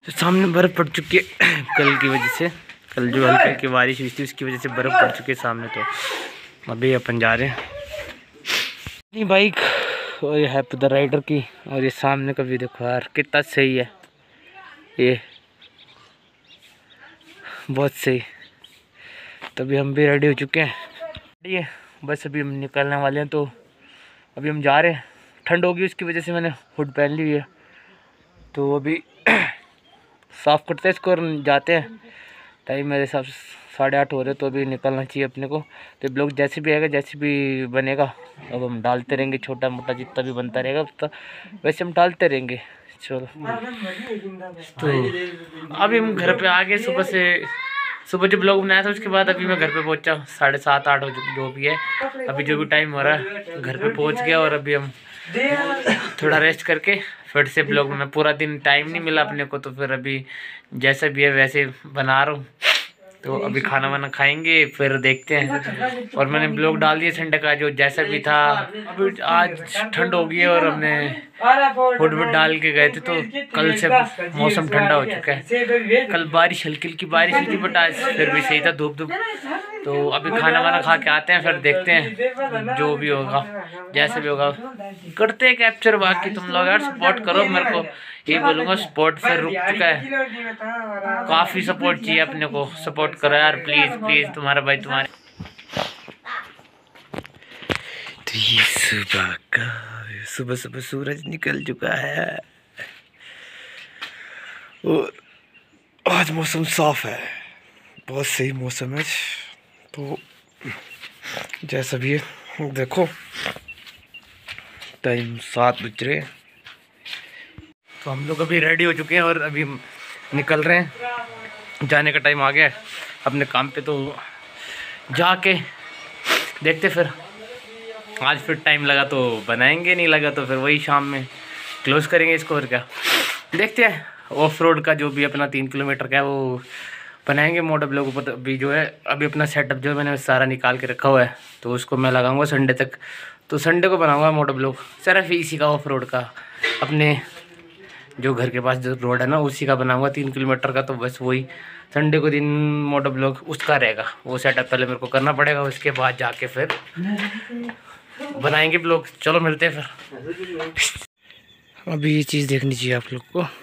तो सामने बर्फ़ पड़ चुकी है कल की वजह से। कल जो हल्की हल्की बारिश हुई थी उसकी वजह से बर्फ़ पड़ चुकी है सामने। तो अभी अपन जा रहे हैं अपनी बाइक और ये है द राइडर की। और ये सामने का भी देखो यार कितना सही है, ये बहुत सही। तो अभी हम भी रेडी हो चुके हैं, ये बस अभी हम निकलने वाले हैं। तो अभी हम जा रहे हैं, ठंड होगी उसकी वजह से मैंने हुड पहन ली हुई है। तो अभी साफ़ करते हैं इसको और जाते हैं। टाइम मेरे हिसाब से 8:30 हो रहे, तो अभी निकलना चाहिए अपने को। तो ब्लॉग जैसे भी आएगा, जैसे भी बनेगा, अब हम डालते रहेंगे, छोटा मोटा जितना भी बनता रहेगा उतना वैसे हम डालते रहेंगे। चलो तो अभी हम घर पे आ गए। सुबह जो ब्लॉग बनाया था उसके बाद अभी मैं घर पे पहुंचा 7:30 8 जो भी है। अभी जो भी टाइम हो रहा है घर पे पहुंच गया और अभी हम थोड़ा रेस्ट करके फिर से ब्लॉग में पूरा दिन टाइम नहीं मिला अपने को, तो फिर अभी जैसा भी है वैसे बना रहा हूँ। तो अभी खाना वाना खाएंगे फिर देखते हैं। और मैंने ब्लॉग डाल दिया संडे का जो जैसा भी था। अभी आज ठंड हो गई है और हमने हुड वुड डाल के गए थे, तो कल से मौसम ठंडा हो चुका है। कल बारिश हल्की हल्की बारिश हुई थी बट आज फिर भी सही था, धूप धूप। तो अभी खाना वाना खा के आते हैं फिर देखते हैं जो भी होगा, जैसे भी होगा करते हैं कैप्चर। बाकी तुम लोग यार सपोर्ट करो मेरे को, ये बोलूँगा। सपोर्ट फिर रुक चुका है, काफ़ी सपोर्ट चाहिए अपने को। सपोर्ट करो यार प्लीज़ प्लीज़, तुम्हारा भाई तुम्हारे। तो ये सुबह सुबह सूरज निकल चुका है और आज मौसम साफ है, बहुत सही मौसम है। तो जैसा भी है देखो, टाइम 7 बज रहे हैं। तो हम लोग अभी रेडी हो चुके हैं और अभी निकल रहे हैं, जाने का टाइम आ गया है अपने काम पे। तो जाके देखते फिर, आज फिर टाइम लगा तो बनाएंगे, नहीं लगा तो फिर वही शाम में क्लोज करेंगे इसको। और क्या देखते हैं, ऑफ रोड का जो भी अपना 3 किलोमीटर का है वो बनाएंगे मोटो ब्लॉग। अभी जो है अभी अपना सेटअप जो मैंने सारा निकाल के रखा हुआ है, तो उसको मैं लगाऊंगा संडे तक। तो संडे को बनाऊंगा मोटो ब्लॉग सिर्फ इसी का, ऑफ रोड का, अपने जो घर के पास जो रोड है ना उसी का बनाऊंगा 3 किलोमीटर का। तो बस वही संडे को दिन मोटो ब्लॉग उसका रहेगा। वो सेटअप पहले मेरे को करना पड़ेगा, उसके बाद जाके फिर बनाएंगे ब्लॉग। चलो मिलते हैं फिर। अभी ये चीज़ देखनी चाहिए आप लोग को,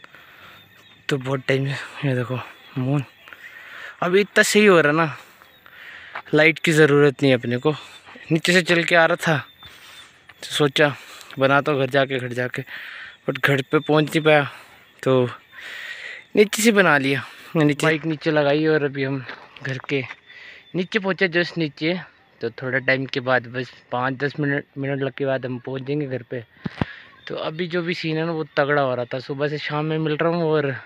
तो बहुत टाइम है। ये देखो मून अभी इतना सही हो रहा ना, लाइट की ज़रूरत नहीं है अपने को। नीचे से चल के आ रहा था तो सोचा बना तो घर जाके बट घर पे पहुंच नहीं पाया, तो नीचे से बना लिया। नीचे बाइक नीचे लगाई और अभी हम घर के नीचे पहुंचे, जस्ट नीचे। तो थोड़ा टाइम के बाद, बस 5-10 मिनट लग के बाद हम पहुंच जाएंगे घर पे। तो अभी जो भी सीन है ना वो तगड़ा हो रहा था, सुबह से शाम में मिल रहा हूँ। और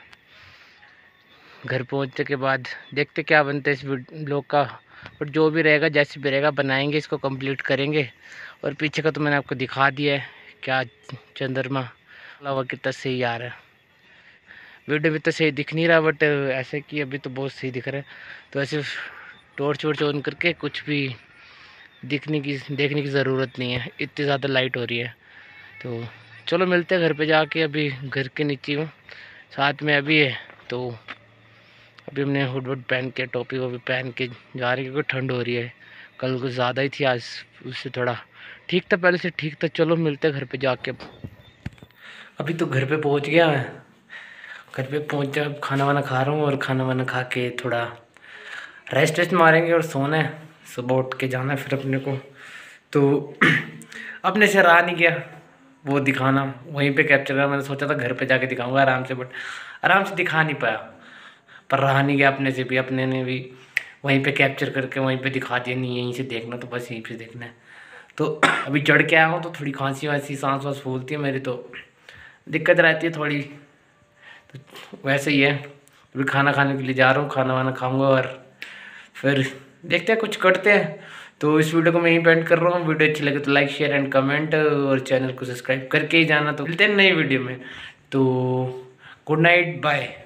घर पहुंचने के बाद देखते क्या बनता है इस ब्लॉग का। बट जो भी रहेगा जैसे भी रहेगा बनाएंगे, इसको कंप्लीट करेंगे। और पीछे का तो मैंने आपको दिखा दिया है, क्या चंद्रमा हुआ कितना सही आ रहा है। वीडियो भी तो सही दिख नहीं रहा बट ऐसे कि अभी तो बहुत सही दिख रहा है। तो ऐसे टॉर्च वॉर्च ऑन करके कुछ भी देखने की ज़रूरत नहीं है, इतनी ज़्यादा लाइट हो रही है। तो चलो मिलते हैं घर पे जाके। अभी घर के नीचे हूँ, साथ में अभी है। तो अभी हमने हुड वुड पहन के, टोपी वोपी पहन के जा रहे हैं क्योंकि ठंड हो रही है। कल कुछ ज़्यादा ही थी, आज उससे थोड़ा ठीक था, पहले से ठीक था। चलो मिलते हैं घर पे जाके। अभी तो घर पे पहुंच गया मैं, घर पे पहुंच अब खाना वाना खा रहा हूँ और खाना वाना खा के थोड़ा रेस्ट मारेंगे और सोना है। सुबह उठ के जाना है फिर अपने को। तो अपने से रहा नहीं गया वो दिखाना, वहीं पे कैप्चर करना। मैंने सोचा था घर पे जाके दिखाऊंगा आराम से, बट आराम से दिखा नहीं पाया। पर रहा नहीं गया अपने से भी, अपने ने भी वहीं पे कैप्चर करके वहीं पे दिखा दिया, नहीं यहीं से देखना तो बस यहीं पे देखना है। तो अभी चढ़ के आया हूँ तो थोड़ी खांसी वांसी सांस वास फूलती है मेरी, तो दिक्कत रहती है थोड़ी। तो वैसे ही है, अभी खाना खाने के लिए जा रहा हूँ, खाना वाना खाऊँगा और फिर देखते हैं कुछ करते हैं। तो इस वीडियो को मैं यहीं एंड कर रहा हूँ। वीडियो अच्छी लगे तो लाइक शेयर एंड कमेंट, और चैनल को सब्सक्राइब करके ही जाना। तो मिलते हैं नई वीडियो में। तो गुड नाइट, बाय।